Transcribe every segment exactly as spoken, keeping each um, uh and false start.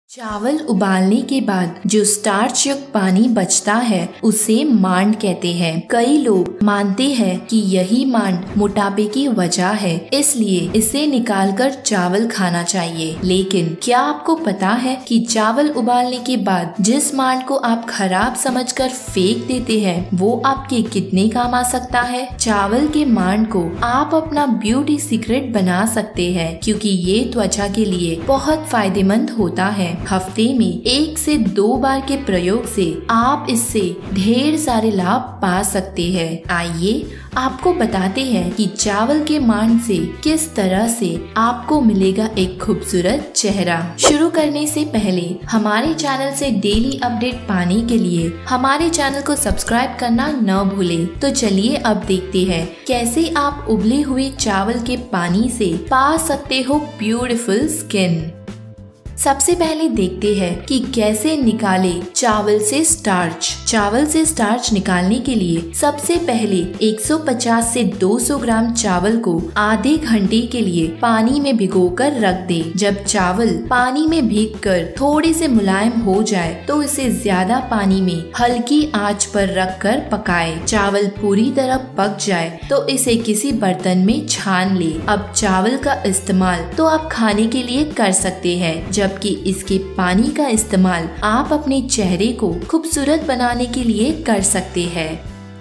चावल उबालने के बाद जो स्टार्च युक्त पानी बचता है उसे मांड कहते हैं। कई लोग मानते हैं कि यही मांड मोटापे की वजह है, इसलिए इसे निकालकर चावल खाना चाहिए। लेकिन क्या आपको पता है कि चावल उबालने के बाद जिस मांड को आप खराब समझकर फेंक देते हैं वो आपके कितने काम आ सकता है? चावल के मांड को आप अपना ब्यूटी सीक्रेट बना सकते हैं, क्योंकि ये त्वचा के लिए बहुत फायदेमंद होता है। हफ्ते में एक से दो बार के प्रयोग से आप इससे ढेर सारे लाभ पा सकते हैं। आइए आपको बताते हैं कि चावल के मांड से किस तरह से आपको मिलेगा एक खूबसूरत चेहरा। शुरू करने से पहले हमारे चैनल से डेली अपडेट पाने के लिए हमारे चैनल को सब्सक्राइब करना न भूलें। तो चलिए अब देखते हैं कैसे आप उबले हुए चावल के पानी से पा सकते हो ब्यूटीफुल स्किन। सबसे पहले देखते हैं कि कैसे निकाले चावल से स्टार्च। चावल से स्टार्च निकालने के लिए सबसे पहले एक सौ पचास से दो सौ ग्राम चावल को आधे घंटे के लिए पानी में भिगोकर रख दे। जब चावल पानी में भीगकर थोड़े से मुलायम हो जाए तो इसे ज्यादा पानी में हल्की आंच पर रखकर पकाए। चावल पूरी तरह पक जाए तो इसे किसी बर्तन में छान ले। अब चावल का इस्तेमाल तो आप खाने के लिए कर सकते हैं, जबकि इसके पानी का इस्तेमाल आप अपने चेहरे को खूबसूरत बनाने के लिए कर सकते हैं।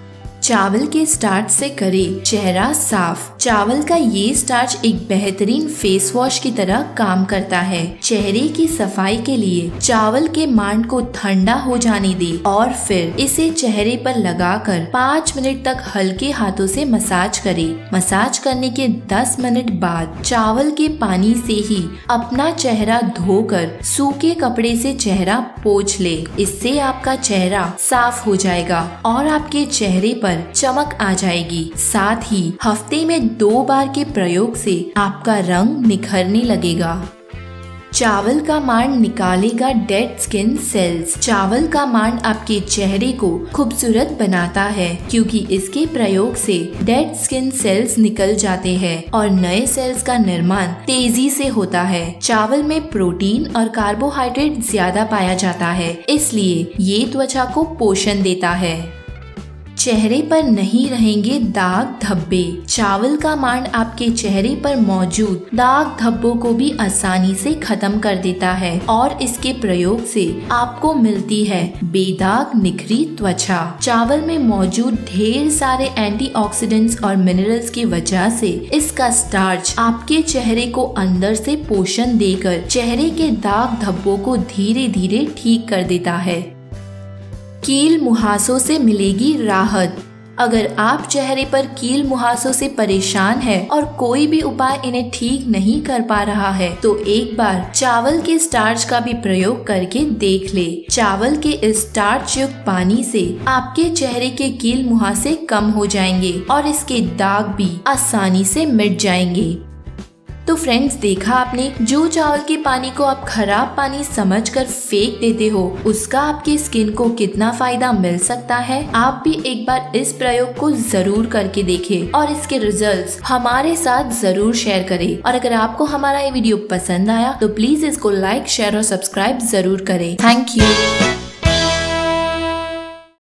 चावल के स्टार्च से करें चेहरा साफ। चावल का ये स्टार्च एक बेहतरीन फेस वॉश की तरह काम करता है। चेहरे की सफाई के लिए चावल के मांड को ठंडा हो जाने दे और फिर इसे चेहरे पर लगाकर पाँच मिनट तक हल्के हाथों से मसाज करें। मसाज करने के दस मिनट बाद चावल के पानी से ही अपना चेहरा धोकर सूखे कपड़े से चेहरा पोंछ ले। इससे आपका चेहरा साफ हो जाएगा और आपके चेहरे पर चमक आ जाएगी। साथ ही हफ्ते में दो बार के प्रयोग से आपका रंग निखरने लगेगा। चावल का मांड निकालेगा डेड स्किन सेल्स। चावल का मांड आपके चेहरे को खूबसूरत बनाता है, क्योंकि इसके प्रयोग से डेड स्किन सेल्स निकल जाते हैं और नए सेल्स का निर्माण तेजी से होता है। चावल में प्रोटीन और कार्बोहाइड्रेट ज्यादा पाया जाता है, इसलिए ये त्वचा को पोषण देता है। चेहरे पर नहीं रहेंगे दाग धब्बे। चावल का मांड आपके चेहरे पर मौजूद दाग धब्बों को भी आसानी से खत्म कर देता है और इसके प्रयोग से आपको मिलती है बेदाग निखरी त्वचा। चावल में मौजूद ढेर सारे एंटीऑक्सीडेंट्स और मिनरल्स की वजह से इसका स्टार्च आपके चेहरे को अंदर से पोषण देकर चेहरे के दाग धब्बों को धीरे धीरे ठीक कर देता है। कील मुहासों से मिलेगी राहत। अगर आप चेहरे पर कील मुहासों से परेशान हैं और कोई भी उपाय इन्हें ठीक नहीं कर पा रहा है तो एक बार चावल के स्टार्च का भी प्रयोग करके देख ले। चावल के इस स्टार्च युक्त पानी से आपके चेहरे के कील मुहासे कम हो जाएंगे और इसके दाग भी आसानी से मिट जाएंगे। तो फ्रेंड्स, देखा आपने, जो चावल के पानी को आप खराब पानी समझकर फेंक देते हो उसका आपकी स्किन को कितना फायदा मिल सकता है। आप भी एक बार इस प्रयोग को जरूर करके देखें और इसके रिजल्ट्स हमारे साथ जरूर शेयर करें। और अगर आपको हमारा ये वीडियो पसंद आया तो प्लीज इसको लाइक, शेयर और सब्सक्राइब जरूर करें। Thank you.